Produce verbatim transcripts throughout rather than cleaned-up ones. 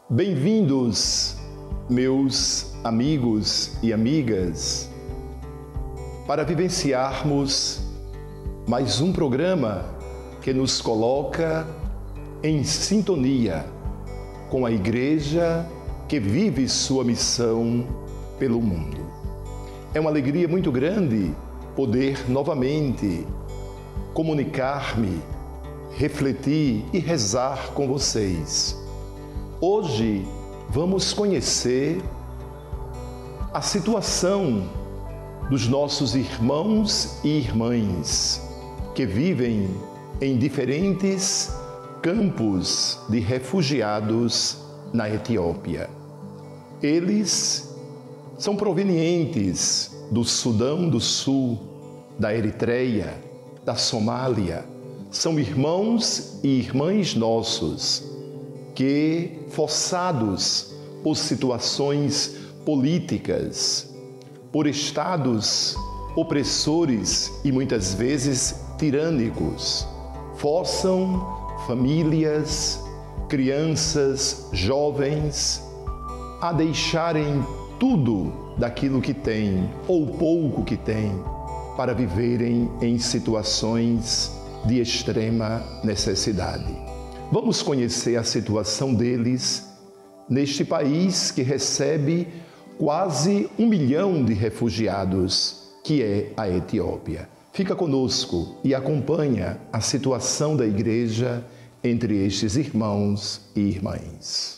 Bem-vindos, meus amigos e amigas, para vivenciarmos mais um programa que nos coloca em sintonia com a Igreja que vive sua missão pelo mundo. É uma alegria muito grande poder novamente comunicar-me, refletir e rezar com vocês. Hoje vamos conhecer a situação dos nossos irmãos e irmãs que vivem em diferentes campos de refugiados na Etiópia. Eles são provenientes do Sudão do Sul, da Eritreia, da Somália. São irmãos e irmãs nossos que, forçados por situações políticas, por estados opressores e muitas vezes tirânicos, forçam famílias, crianças, jovens a deixarem tudo daquilo que têm ou pouco que têm para viverem em situações de extrema necessidade. Vamos conhecer a situação deles neste país que recebe quase um milhão de refugiados, que é a Etiópia. Fica conosco e acompanha a situação da Igreja entre estes irmãos e irmãs.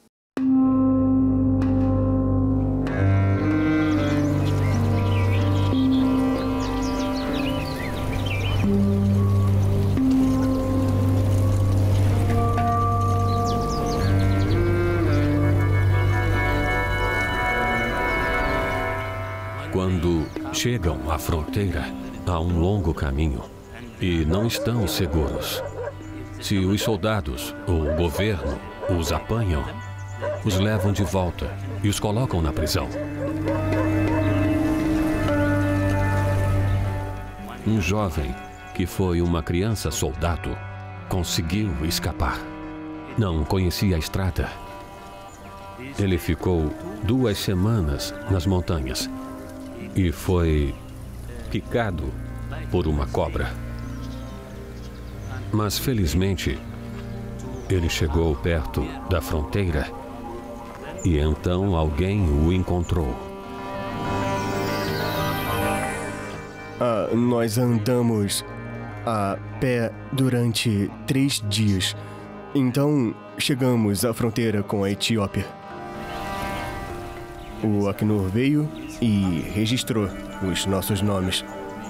Quando chegam à fronteira, há um longo caminho e não estão seguros. Se os soldados ou o governo os apanham, os levam de volta e os colocam na prisão. Um jovem que foi uma criança soldado conseguiu escapar. Não conhecia a estrada. Ele ficou duas semanas nas montanhas e foi picado por uma cobra. Mas, felizmente, ele chegou perto da fronteira e então alguém o encontrou. Ah, nós andamos a pé durante três dias. Então, chegamos à fronteira com a Etiópia. O Acnur veio e registrou os nossos nomes.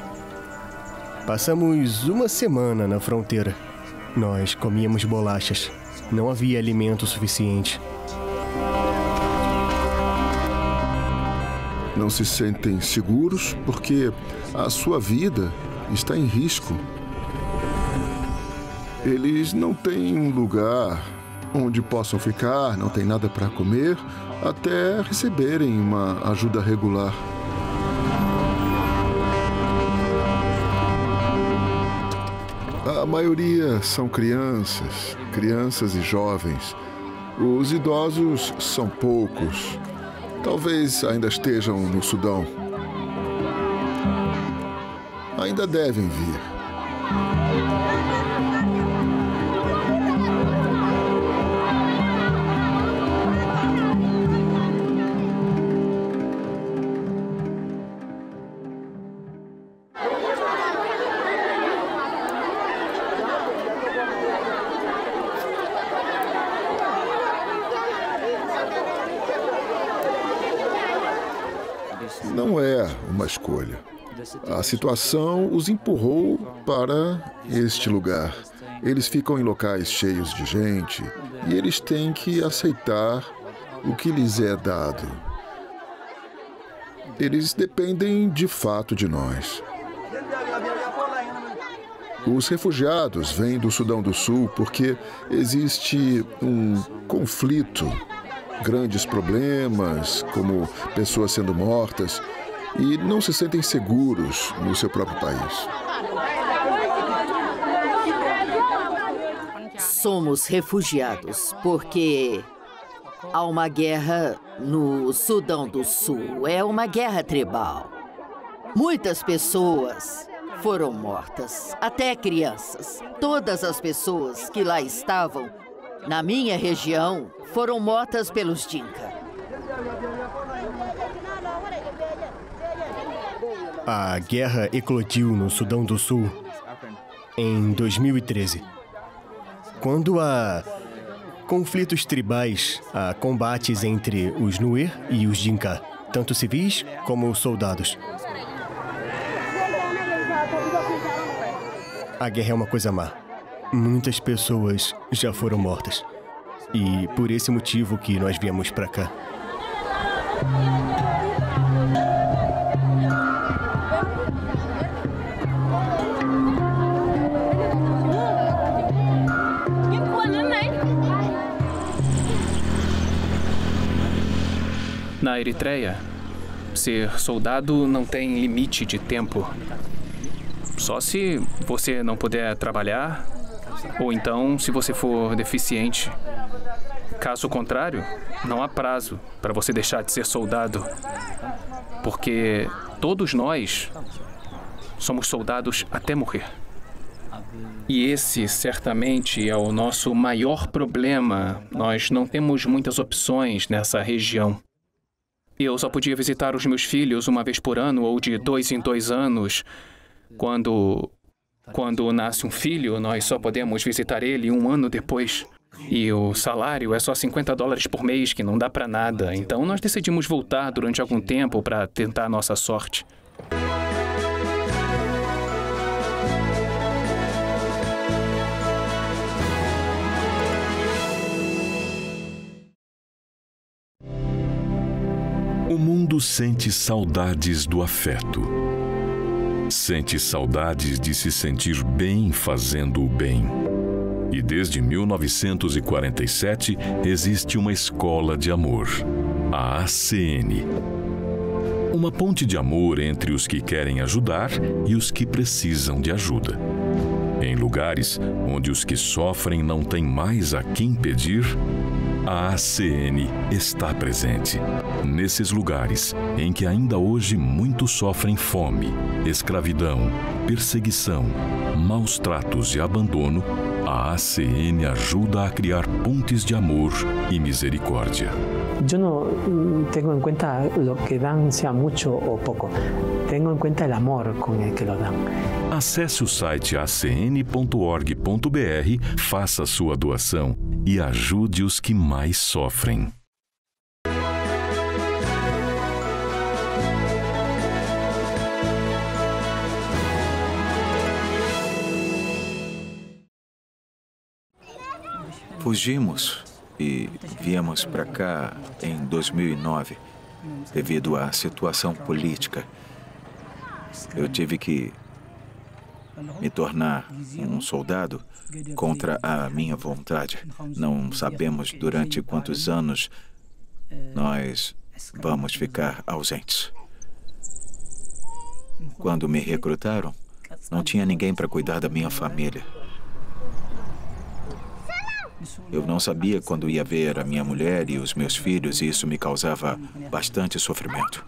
Passamos uma semana na fronteira. Nós comíamos bolachas. Não havia alimento suficiente. Não se sentem seguros porque a sua vida está em risco. Eles não têm um lugar onde possam ficar, não têm nada para comer, até receberem uma ajuda regular. A maioria são crianças, crianças e jovens. Os idosos são poucos. Talvez ainda estejam no Sudão. Ainda devem vir. Não é uma escolha. A situação os empurrou para este lugar. Eles ficam em locais cheios de gente e eles têm que aceitar o que lhes é dado. Eles dependem de fato de nós. Os refugiados vêm do Sudão do Sul porque existe um conflito, grandes problemas, como pessoas sendo mortas, e não se sentem seguros no seu próprio país. Somos refugiados porque Há uma guerra no Sudão do Sul. É uma guerra tribal. Muitas pessoas foram mortas, até crianças. Todas as pessoas que lá estavam, na minha região, foram mortas pelos Dinka. A guerra eclodiu no Sudão do Sul em dois mil e treze. Quando há conflitos tribais, há combates entre os Nuer e os Dinka, tanto civis como soldados. A guerra é uma coisa má. Muitas pessoas já foram mortas. E por esse motivo que nós viemos para cá. Na Eritreia, ser soldado não tem limite de tempo. Só se você não puder trabalhar, ou então se você for deficiente. Caso contrário, não há prazo para você deixar de ser soldado. Porque todos nós somos soldados até morrer. E esse, certamente, é o nosso maior problema. Nós não temos muitas opções nessa região. Eu só podia visitar os meus filhos uma vez por ano ou de dois em dois anos. Quando, quando nasce um filho, nós só podemos visitar ele um ano depois. E o salário é só cinquenta dólares por mês, que não dá para nada. Então nós decidimos voltar durante algum tempo para tentar a nossa sorte. O mundo sente saudades do afeto. Sente saudades de se sentir bem fazendo o bem. E desde mil novecentos e quarenta e sete existe uma escola de amor, a A C N. Uma ponte de amor entre os que querem ajudar e os que precisam de ajuda. Em lugares onde os que sofrem não têm mais a quem pedir, a A C N está presente. Nesses lugares em que ainda hoje muitos sofrem fome, escravidão, perseguição, maus tratos e abandono, a A C N ajuda a criar pontes de amor e misericórdia. Yo no tengo en cuenta lo que dan, sea mucho o poco. Tengo en cuenta el amor con el que lo dan. Acesse o site a c n ponto org ponto b r, faça sua doação e ajude os que mais sofrem. Fugimos e viemos para cá em dois mil e nove, devido à situação política. Eu tive que me tornar um soldado contra a minha vontade. Não sabemos durante quantos anos nós vamos ficar ausentes. Quando me recrutaram, não tinha ninguém para cuidar da minha família. Eu não sabia quando ia ver a minha mulher e os meus filhos, e isso me causava bastante sofrimento.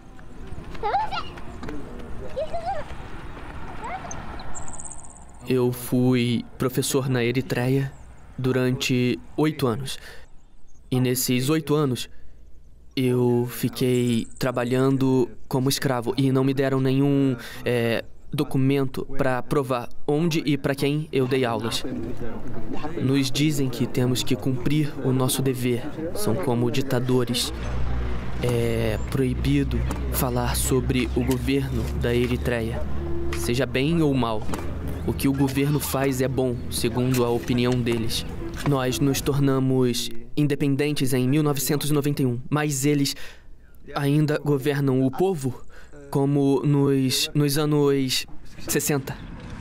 Eu fui professor na Eritreia durante oito anos. E nesses oito anos, eu fiquei trabalhando como escravo e não me deram nenhum é, documento para provar onde e para quem eu dei aulas. Nos dizem que temos que cumprir o nosso dever. São como ditadores. É proibido falar sobre o governo da Eritreia, seja bem ou mal. O que o governo faz é bom, segundo a opinião deles. Nós nos tornamos independentes em mil novecentos e noventa e um, mas eles ainda governam o povo como nos, nos anos sessenta.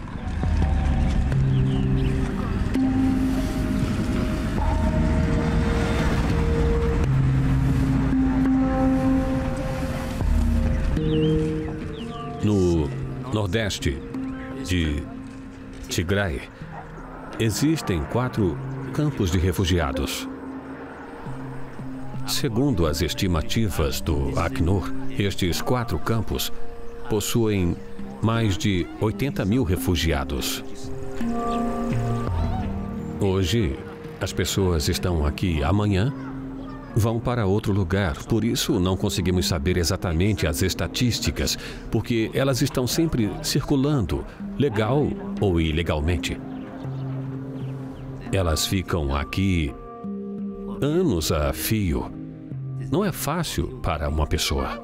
No nordeste de Tigray, existem quatro campos de refugiados. Segundo as estimativas do Acnur, estes quatro campos possuem mais de oitenta mil refugiados. Hoje, as pessoas estão aqui, amanhã vão para outro lugar. Por isso, não conseguimos saber exatamente as estatísticas, porque elas estão sempre circulando, legal ou ilegalmente. Elas ficam aqui anos a fio. Não é fácil para uma pessoa.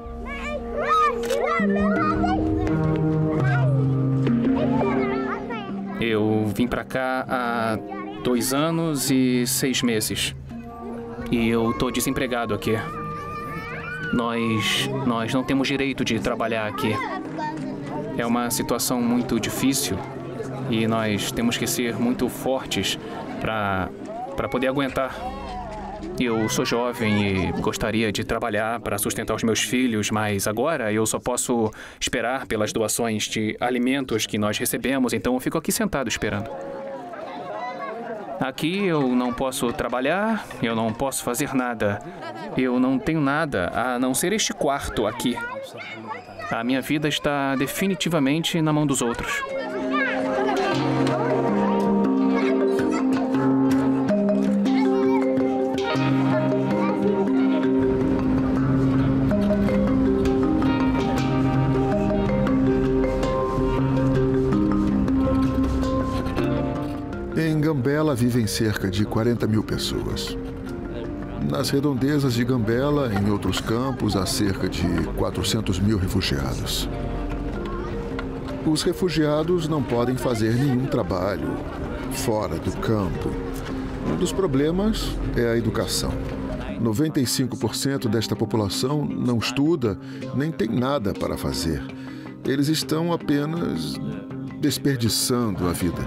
Eu vim para cá há dois anos e seis meses. E eu tô desempregado aqui. Nós, nós não temos direito de trabalhar aqui. É uma situação muito difícil e nós temos que ser muito fortes para para poder aguentar. Eu sou jovem e gostaria de trabalhar para sustentar os meus filhos, mas agora eu só posso esperar pelas doações de alimentos que nós recebemos, então eu fico aqui sentado esperando. Aqui eu não posso trabalhar, eu não posso fazer nada. Eu não tenho nada a não ser este quarto aqui. A minha vida está definitivamente na mão dos outros. Em Gambela vivem cerca de quarenta mil pessoas. Nas redondezas de Gambela, em outros campos, há cerca de quatrocentos mil refugiados. Os refugiados não podem fazer nenhum trabalho fora do campo. Um dos problemas é a educação. noventa e cinco por cento desta população não estuda, nem tem nada para fazer. Eles estão apenas desperdiçando a vida.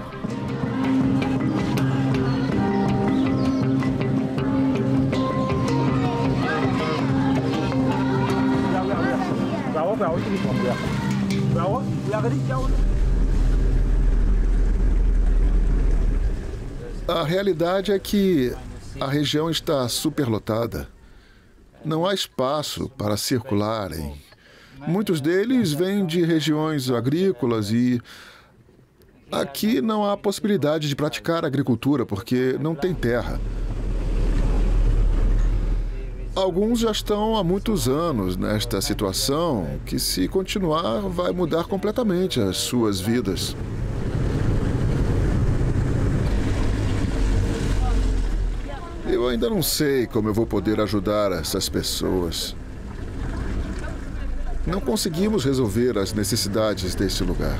A realidade é que a região está superlotada. Não há espaço para circularem. Muitos deles vêm de regiões agrícolas e aqui não há possibilidade de praticar agricultura porque não tem terra. Alguns já estão há muitos anos nesta situação que, se continuar, vai mudar completamente as suas vidas. Eu ainda não sei como eu vou poder ajudar essas pessoas. Não conseguimos resolver as necessidades desse lugar.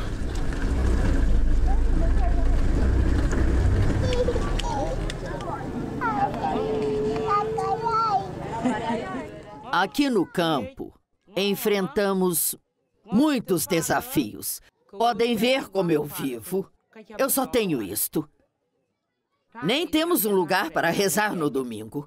Aqui no campo, enfrentamos muitos desafios. Podem ver como eu vivo. Eu só tenho isto. Nem temos um lugar para rezar no domingo.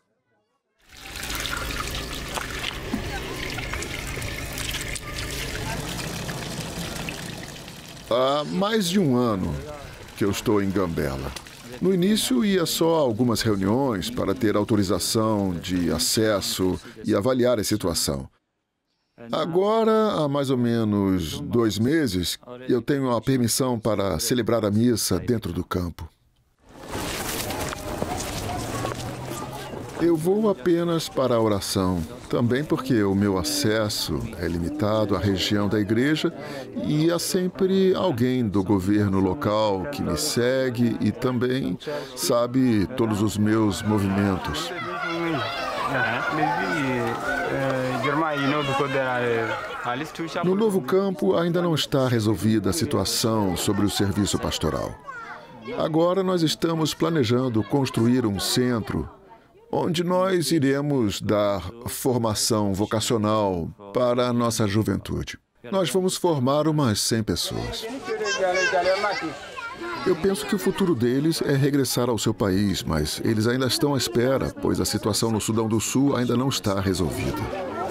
Há mais de um ano que eu estou em Gambela. No início, ia só a algumas reuniões para ter autorização de acesso e avaliar a situação. Agora, há mais ou menos dois meses, eu tenho a permissão para celebrar a missa dentro do campo. Eu vou apenas para a oração, também porque o meu acesso é limitado à região da igreja e há sempre alguém do governo local que me segue e também sabe todos os meus movimentos. No novo campo ainda não está resolvida a situação sobre o serviço pastoral. Agora nós estamos planejando construir um centro onde nós iremos dar formação vocacional para a nossa juventude. Nós vamos formar umas cem pessoas. Eu penso que o futuro deles é regressar ao seu país, mas eles ainda estão à espera, pois a situação no Sudão do Sul ainda não está resolvida.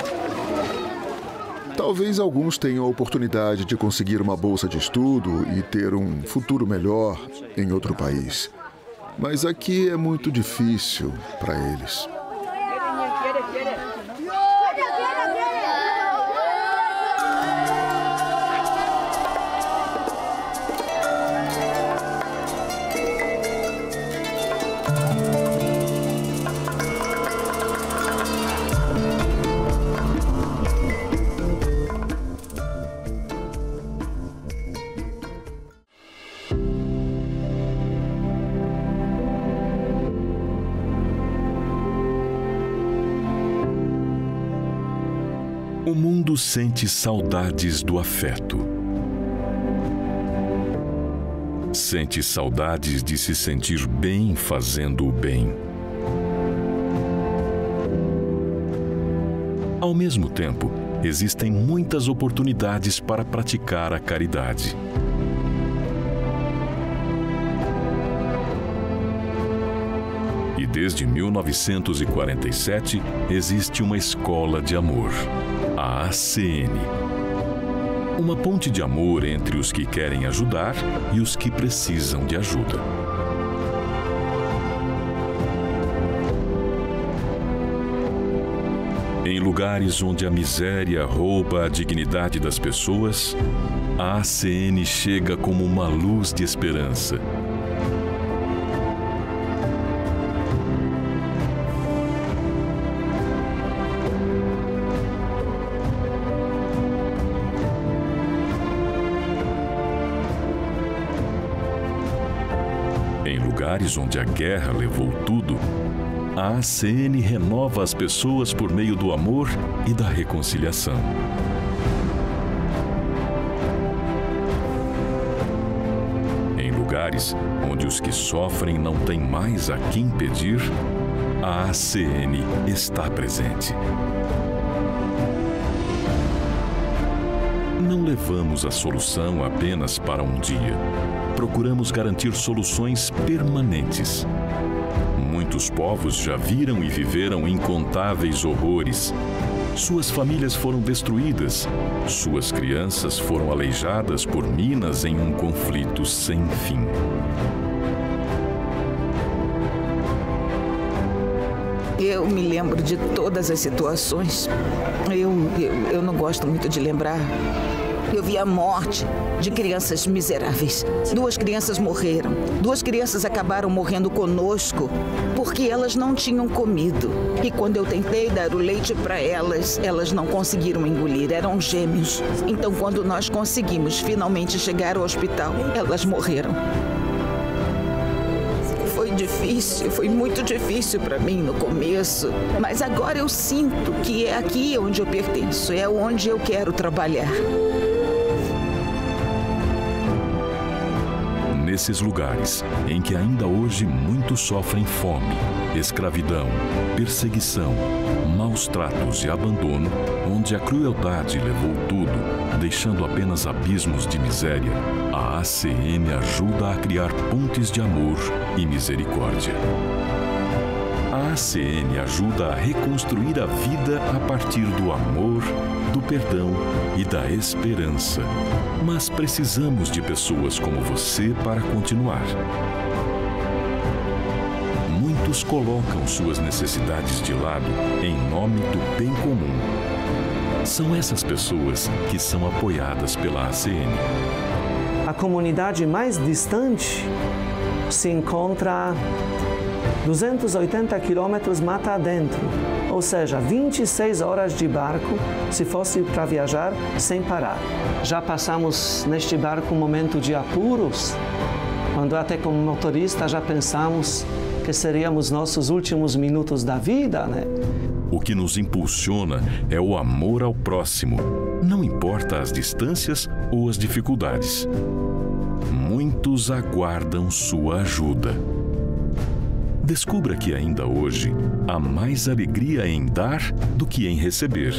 Talvez alguns tenham a oportunidade de conseguir uma bolsa de estudo e ter um futuro melhor em outro país. Mas aqui é muito difícil para eles. O mundo sente saudades do afeto. Sente saudades de se sentir bem fazendo o bem. Ao mesmo tempo, existem muitas oportunidades para praticar a caridade. E desde mil novecentos e quarenta e sete existe uma escola de amor, a A C N. Uma ponte de amor entre os que querem ajudar e os que precisam de ajuda. Em lugares onde a miséria rouba a dignidade das pessoas, a A C N chega como uma luz de esperança. Em lugares onde a guerra levou tudo, a A C N renova as pessoas por meio do amor e da reconciliação. Em lugares onde os que sofrem não têm mais a quem pedir, a A C N está presente. Não levamos a solução apenas para um dia. Procuramos garantir soluções permanentes. Muitos povos já viram e viveram incontáveis horrores. Suas famílias foram destruídas. Suas crianças foram aleijadas por minas em um conflito sem fim. Eu me lembro de todas as situações. Eu, eu, eu não gosto muito de lembrar. Eu vi a morte de crianças miseráveis. Duas crianças morreram. Duas crianças acabaram morrendo conosco porque elas não tinham comido. E quando eu tentei dar o leite para elas, elas não conseguiram engolir. Eram gêmeos. Então, quando nós conseguimos finalmente chegar ao hospital, elas morreram. Foi difícil, foi muito difícil para mim no começo. Mas agora eu sinto que é aqui onde eu pertenço, é onde eu quero trabalhar. Nesses lugares em que ainda hoje muitos sofrem fome, escravidão, perseguição, maus tratos e abandono, onde a crueldade levou tudo, deixando apenas abismos de miséria, a A C N ajuda a criar pontes de amor e misericórdia. A A C N ajuda a reconstruir a vida a partir do amor, do perdão e da esperança. Mas precisamos de pessoas como você para continuar. Muitos colocam suas necessidades de lado em nome do bem comum. São essas pessoas que são apoiadas pela A C N. A comunidade mais distante se encontra duzentos e oitenta quilômetros mata adentro, ou seja, vinte e seis horas de barco se fosse para viajar sem parar. Já passamos neste barco um momento de apuros, quando até como motorista já pensamos que seríamos nossos últimos minutos da vida, né? O que nos impulsiona é o amor ao próximo, não importa as distâncias ou as dificuldades. Muitos aguardam sua ajuda. Descubra que ainda hoje há mais alegria em dar do que em receber.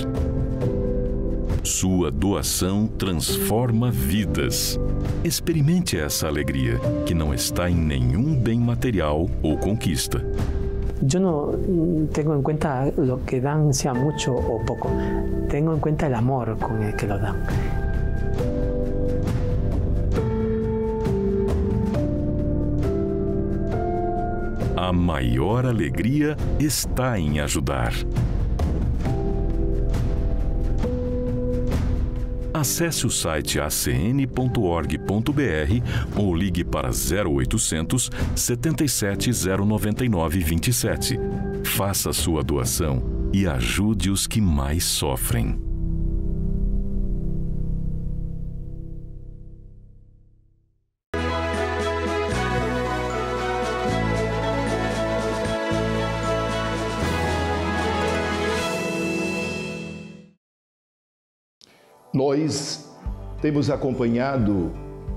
Sua doação transforma vidas. Experimente essa alegria, que não está em nenhum bem material ou conquista. Yo no tengo en cuenta lo que dan, sea mucho o poco. Tengo en cuenta el amor con el que lo dan. A maior alegria está em ajudar. Acesse o site a c n ponto org ponto b r ou ligue para zero oitocentos, setenta e sete, zero noventa e nove, vinte e sete. Faça sua doação e ajude os que mais sofrem. Nós temos acompanhado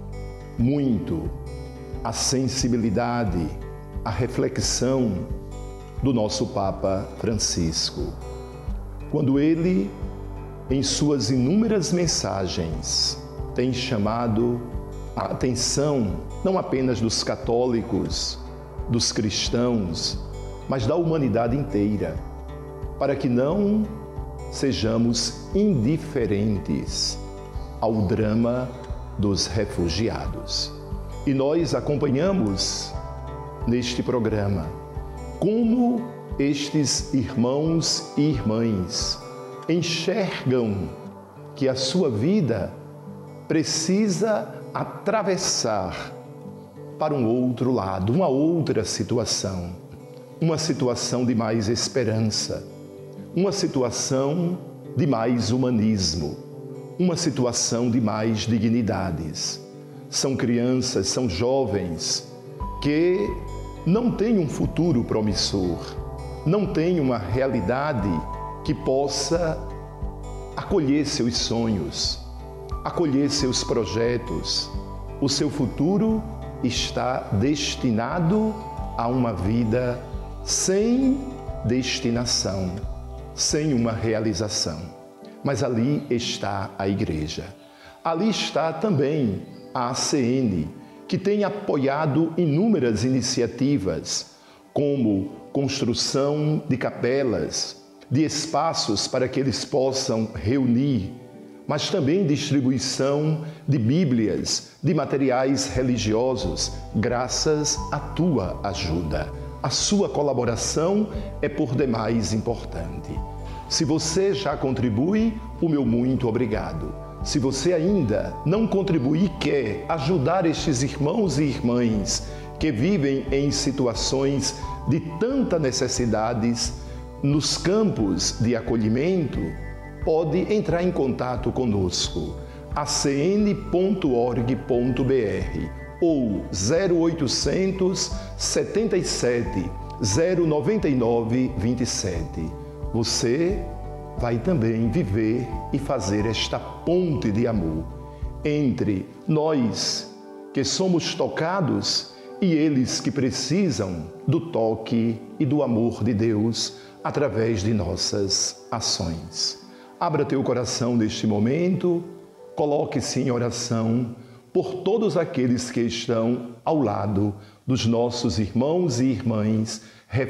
muito a sensibilidade, a reflexão do nosso Papa Francisco, quando ele, em suas inúmeras mensagens, tem chamado a atenção não apenas dos católicos, dos cristãos, mas da humanidade inteira, para que não sejamos indiferentes ao drama dos refugiados. E nós acompanhamos neste programa como estes irmãos e irmãs enxergam que a sua vida precisa atravessar para um outro lado, uma outra situação, uma situação de mais esperança, uma situação de mais humanismo, uma situação de mais dignidades. São crianças, são jovens que não têm um futuro promissor, não têm uma realidade que possa acolher seus sonhos, acolher seus projetos. O seu futuro está destinado a uma vida sem destinação, sem uma realização. Mas ali está a Igreja. Ali está também a A C N, que tem apoiado inúmeras iniciativas, como construção de capelas, de espaços para que eles possam reunir, mas também distribuição de Bíblias, de materiais religiosos, graças à tua ajuda. A sua colaboração é por demais importante. Se você já contribui, o meu muito obrigado. Se você ainda não contribui e quer ajudar estes irmãos e irmãs que vivem em situações de tanta necessidades nos campos de acolhimento, pode entrar em contato conosco, a c n ponto org ponto b r ou zero oitocentos, setenta e sete, zero noventa e nove, vinte e sete. Você vai também viver e fazer esta ponte de amor entre nós que somos tocados e eles que precisam do toque e do amor de Deus através de nossas ações. Abra teu coração neste momento, coloque-se em oração por todos aqueles que estão ao lado dos nossos irmãos e irmãs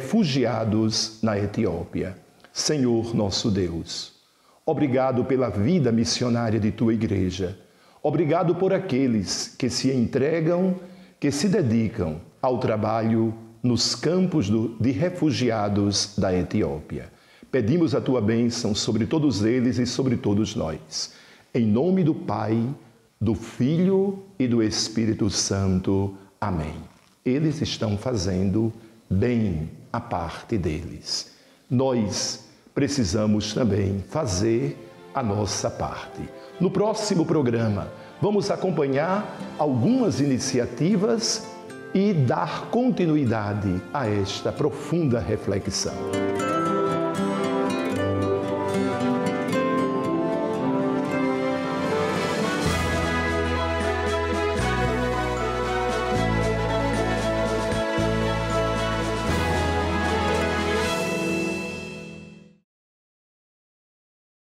refugiados na Etiópia. Senhor nosso Deus, obrigado pela vida missionária de Tua Igreja. Obrigado por aqueles que se entregam, que se dedicam ao trabalho nos campos do, de refugiados da Etiópia. Pedimos a Tua bênção sobre todos eles e sobre todos nós. Em nome do Pai, do Filho e do Espírito Santo. Amém. Eles estão fazendo bem a parte deles. Nós precisamos também fazer a nossa parte. No próximo programa, vamos acompanhar algumas iniciativas e dar continuidade a esta profunda reflexão.